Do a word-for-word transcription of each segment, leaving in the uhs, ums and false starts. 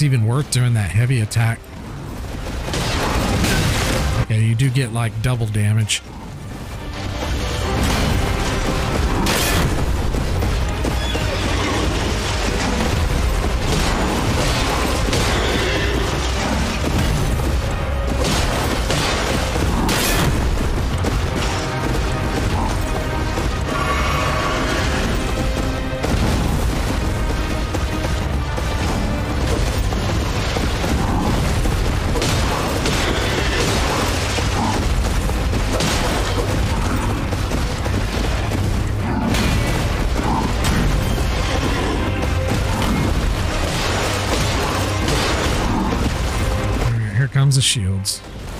even worth doing that heavy attack. Okay, you do get like double damage. The shields.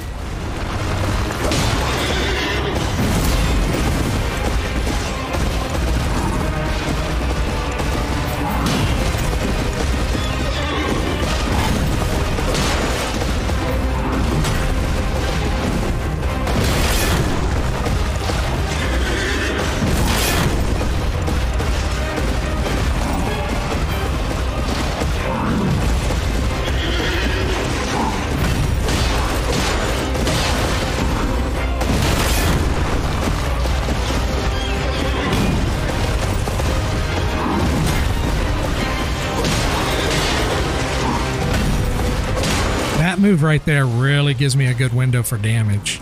Move right there really gives me a good window for damage.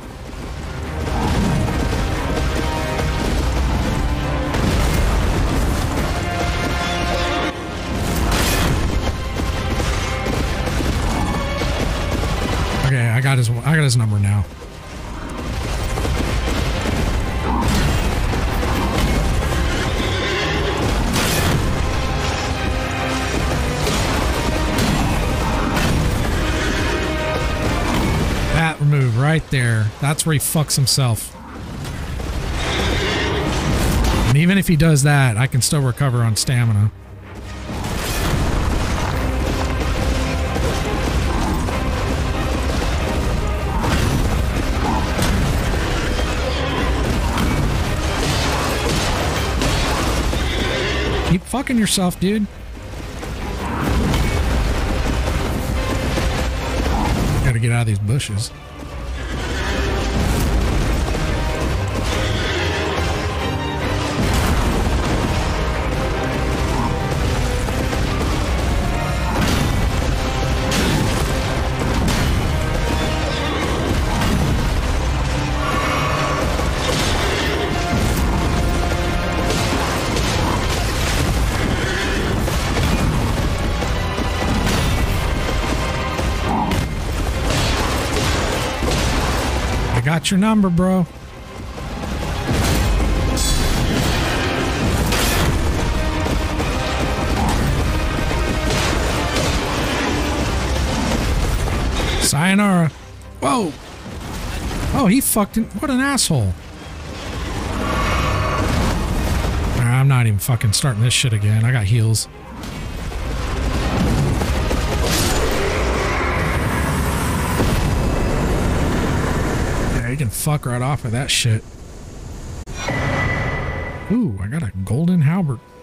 Okay, I got his I got his number now. Move right there. That's where he fucks himself. And even if he does that, I can still recover on stamina. Keep fucking yourself, dude. Gotta get out of these bushes. Got your number, bro. Sayonara. Whoa. Oh, he fucked in. What an asshole. I'm not even fucking starting this shit again. I got heals. You can fuck right off of that shit. Ooh, I got a golden halberd.